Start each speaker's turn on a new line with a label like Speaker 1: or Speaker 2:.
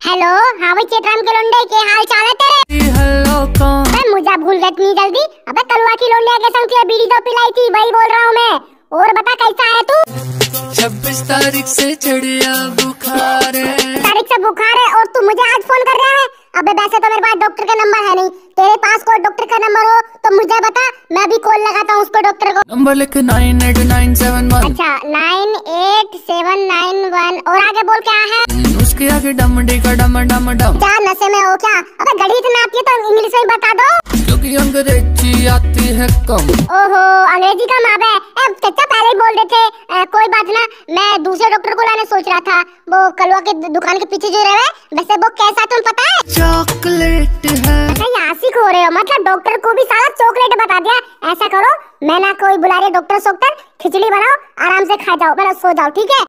Speaker 1: Hello, हाँ भाई चेतराम के लोंडे, के हाल चाल है तेरे?
Speaker 2: हेलो कौन?
Speaker 1: अबे मुझे भूल गई इतनी जल्दी? अबे कलवा की लोंडे के संग तुझे बीड़ी तो पिलाई थी, वही बोल रहा हूँ मैं। और बता कैसा है तू?
Speaker 2: 26 तारीख से चढ़िया बुखार है।
Speaker 1: तारीख से बुखार है और तू मुझे आज फोन कर रहा है? अबे वैसे तो मेरे पास डॉक्टर का नंबर है नहीं, तेरे पास कोई डॉक्टर का नंबर हो तो मुझे बता, मैं भी कॉल लगाता हूँ उस पर डॉक्टर को।
Speaker 2: नंबर लिख 98971।
Speaker 1: अच्छा 98991 और आगे बोल क्या है?
Speaker 2: उसके आगे डम डिका डम डम डम।
Speaker 1: क्या नशे में हो क्या? अबे गणित ना आती है तो इंग्लिश में बता दो,
Speaker 2: क्योंकि अंग्रेजी आती है कम।
Speaker 1: ओहो अंग्रेजी का माँ है। चाचा पहले ही बोल रहे थे कोई बात ना, मैं दूसरे डॉक्टर को लाने सोच रहा था, वो कलवा के दुकान के पीछे जो रहे। वैसे वो कैसा तुम पता है?
Speaker 2: चॉकलेट है।
Speaker 1: अच्छा यासिक हो रहे हो, मतलब डॉक्टर को भी सारा चॉकलेट बता दिया। ऐसा करो, मैं ना कोई बुला रहे डॉक्टर, खिचड़ी बनाओ, आराम से खा जाओ, मतलब सो जाओ, ठीक है?